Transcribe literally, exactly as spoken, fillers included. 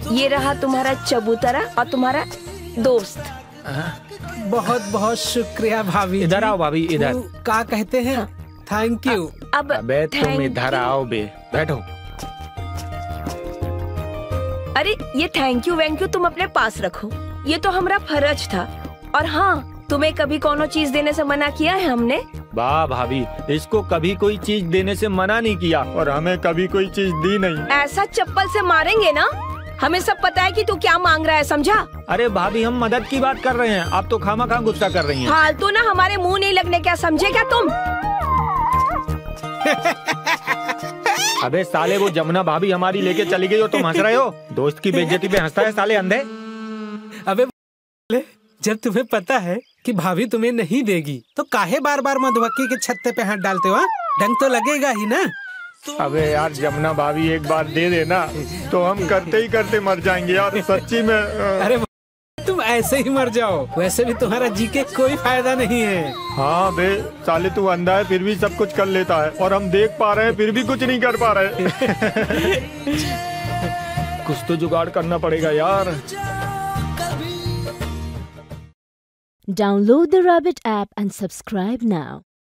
ये रहा तुम्हारा चबूतरा और तुम्हारा दोस्त। बहुत बहुत शुक्रिया भाभी। इधर आओ भाभी, इधर। क्या कहते हैं? Thank you. अब अबे तुम इधर आओ बे, बैठो। अरे ये थैंक यू वैंक यू तुम अपने पास रखो, ये तो हमारा फर्ज था। और हाँ, तुम्हें कभी कोनो चीज देने से मना किया है हमने? वाह भाभी, इसको कभी कोई चीज देने से मना नहीं किया और हमें कभी कोई चीज दी नहीं। ऐसा चप्पल से मारेंगे ना, हमें सब पता है कि तू क्या मांग रहा है, समझा? अरे भाभी, हम मदद की बात कर रहे हैं, आप तो खामा-खा गुस्सा कर रही हैं। फालतू ना हमारे मुंह नहीं लगने, क्या समझे क्या तुम? अबे साले, वो जमुना भाभी हमारी लेके चली गई और तुम हंस रहे हो? दोस्त की बेइज्जती पे हंसता है साले अंधे। अबे जब तुम्हें पता है कि भाभी तुम्हें नहीं देगी तो काहे बार बार मधुमक्खी के छत्ते पे हाथ डालते हो? डंक तो लगेगा ही ना। अबे यार जमुना भाभी, एक बार दे देना तो हम करते ही करते मर जाएंगे यार, सच्ची में। अरे तुम ऐसे ही मर जाओ, वैसे भी तुम्हारा जी के कोई फायदा नहीं है। हाँ बे साले, तू अंधा है फिर भी सब कुछ कर लेता है और हम देख पा रहे हैं फिर भी कुछ नहीं कर पा रहे। कुछ तो जुगाड़ करना पड़ेगा यार। Download the Rabbit app and subscribe now.